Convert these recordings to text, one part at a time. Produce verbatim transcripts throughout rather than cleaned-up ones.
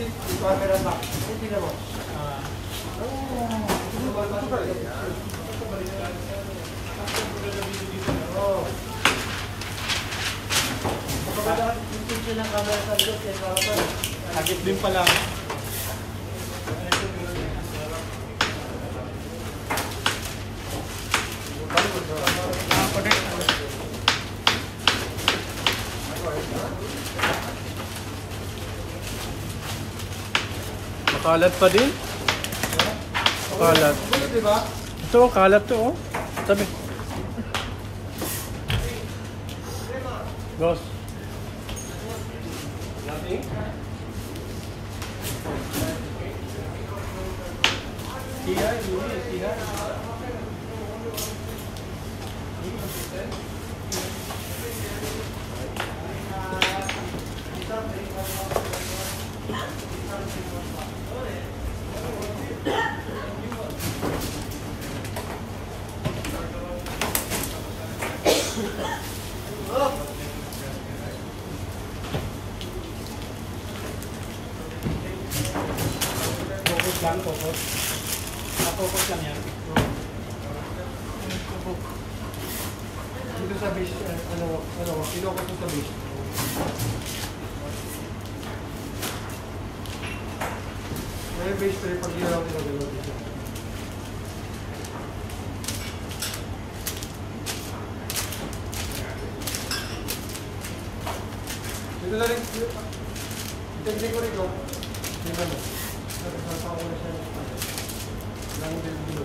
camera back. Hindi na mo. Ah. Oh. Kapag intention ng camera sa loob, kaya kapag hagip din pala. Makalat pa din? Makalat. Ito, kalat to oh. Sabi. Boss. Iya, ini, iya. Fokus lang, fokus. Fokus lang yan. dito sa base, ano, ano, kinokot sa base. May base pero pag ginawa ko na dito. Dito na rin, technique ko rito. Dito mo. Nagkasama ko na siya. Lang din dito.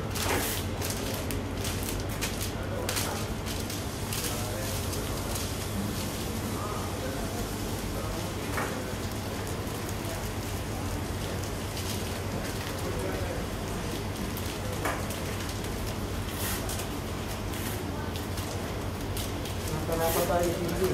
Kenapa tayo sini?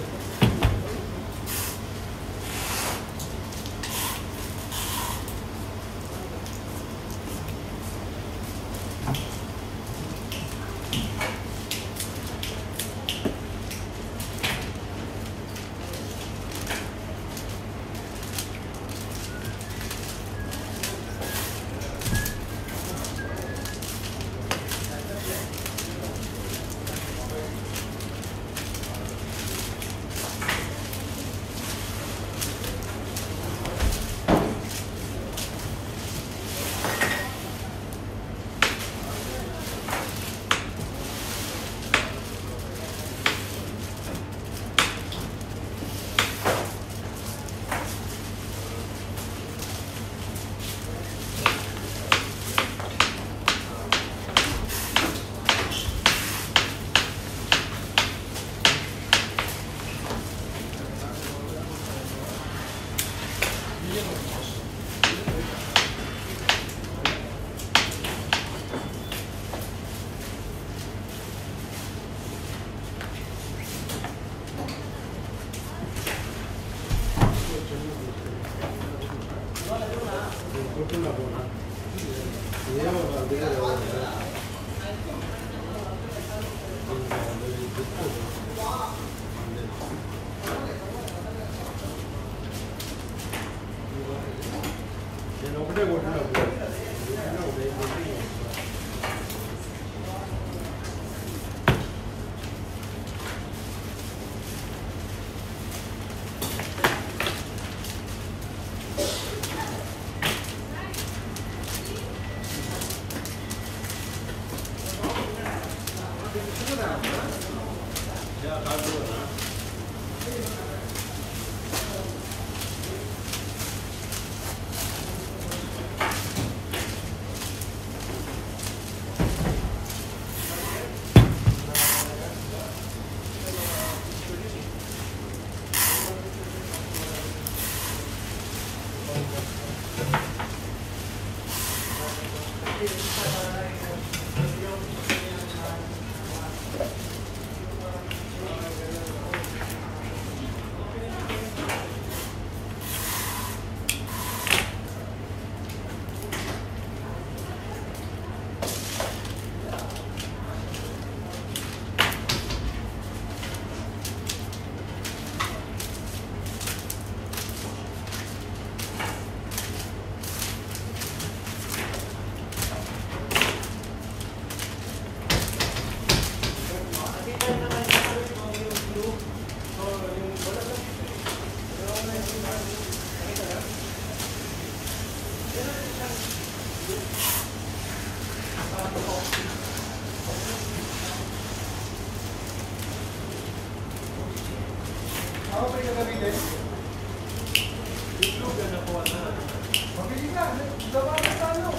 Ako pa rin gagamitin. Itlog na nakuha na. Mabili ka. Dapat ka sa ano.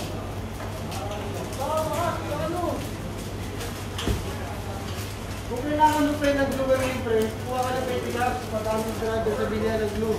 Tama ka. Ano. Kung kailangan mo pa yung nag-glue ka rin, pre, kuha ka ng twenty laps. Pagkamang grado sa binaya nag-glue.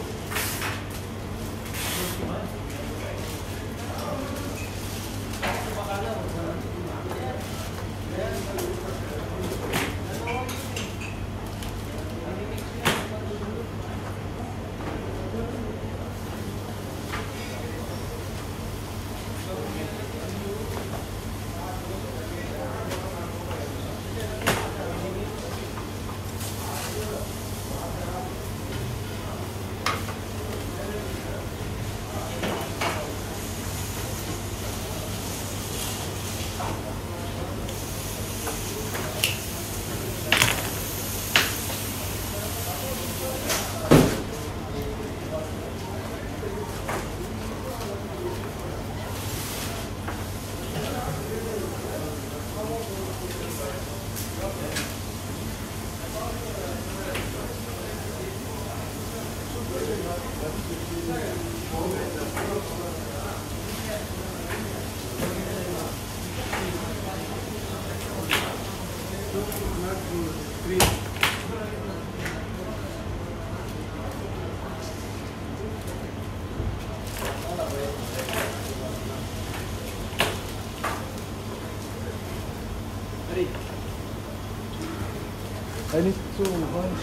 I need to wash.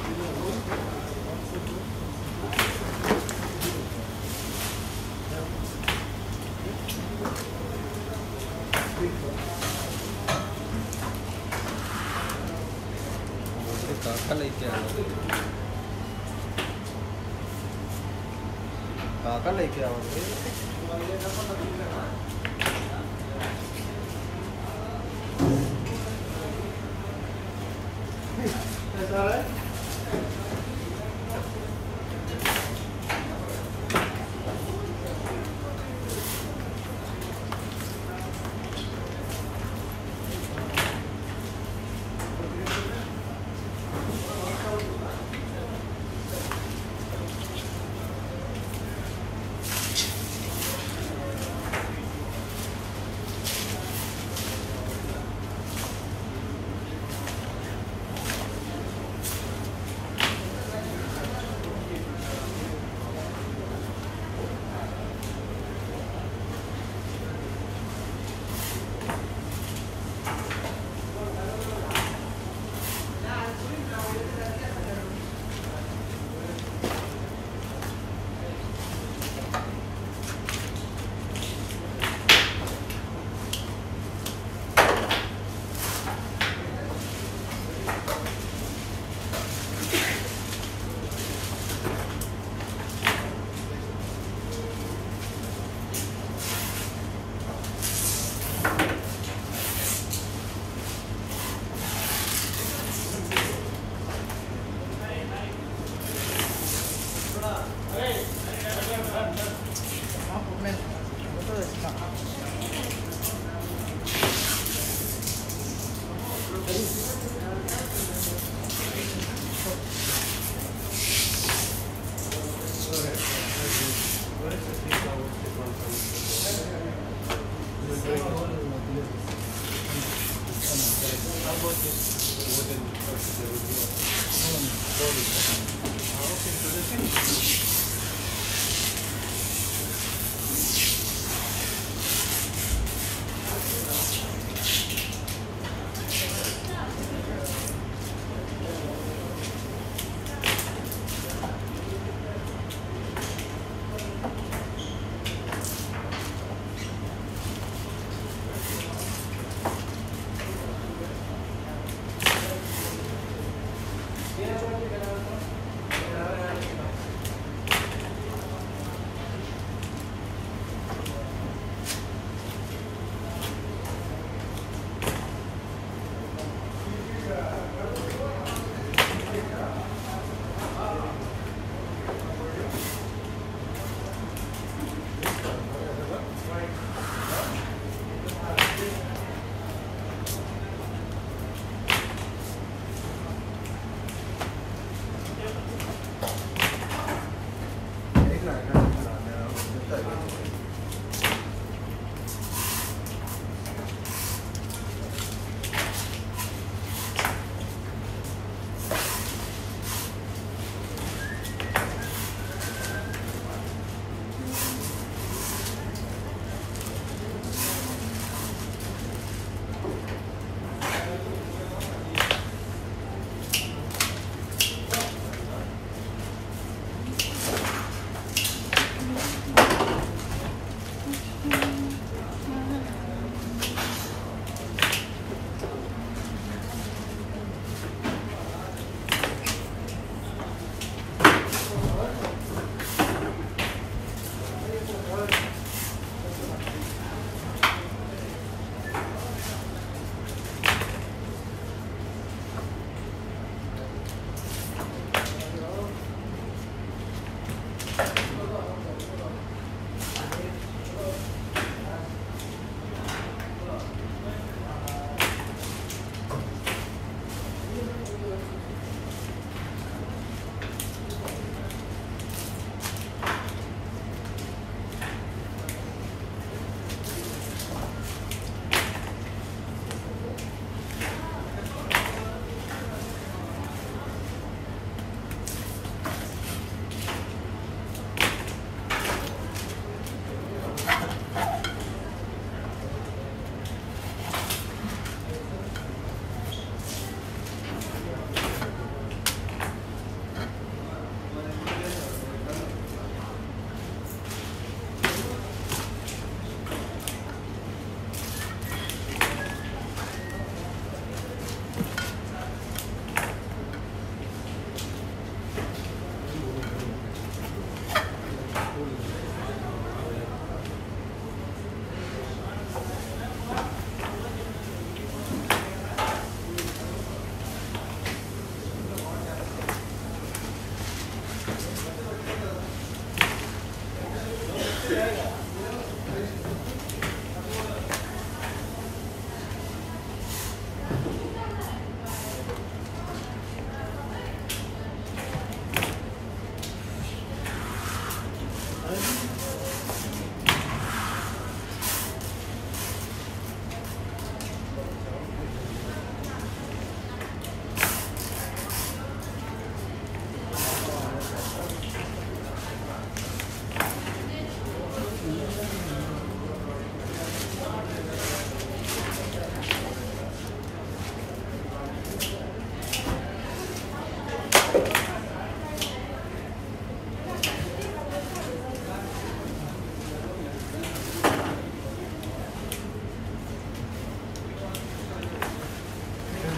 Kakalay kaya ako. Kakalay kaya ako. That's all right?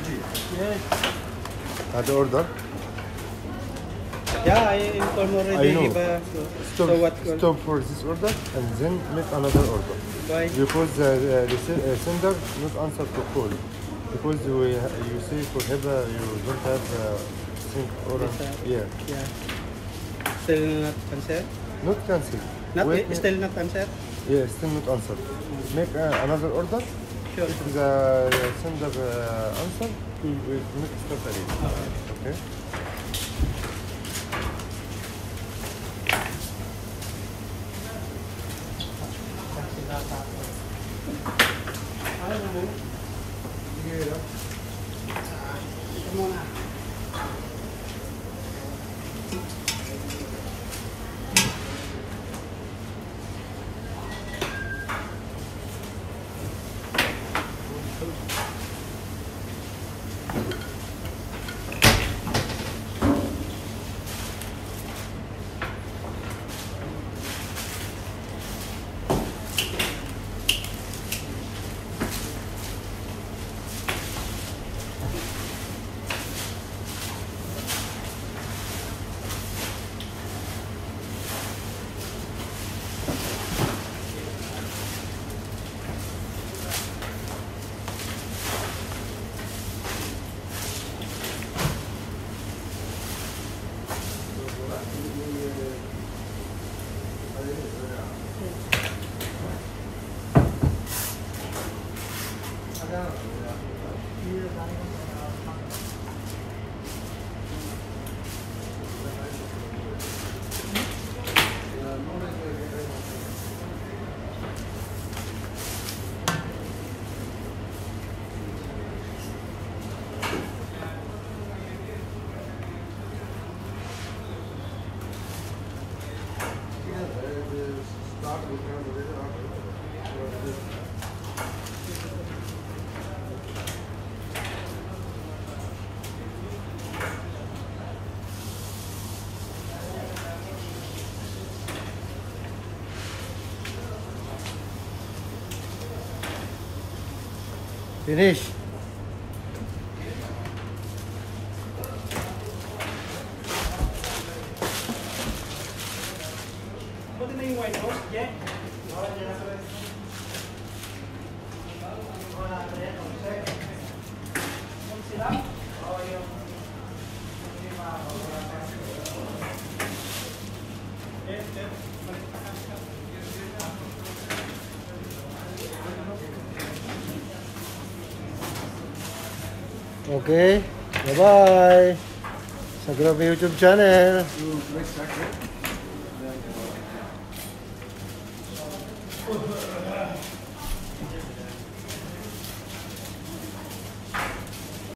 Yes. هذا order. Yeah, I inform already. I know. Iba. So, Stop, so what? stop for this order and then make another order. Why? Because the uh, the se- uh, sender not answer to call. Because we, you say for Heba you don't have uh, sync order. Yes, sir. Yeah. Yeah. Still not answer? Not cancel. Not Wait, eh, still not answer? Yeah, still not answer. Make uh, another order. Sure. If the sender uh, answer, Hmm. we make start again. Okay. Ayaw mo. Sige lang. Ito muna. Finish. Buti na yung white house, yeah? Okay. Bye-bye. Sa Grabe YouTube channel. Next second.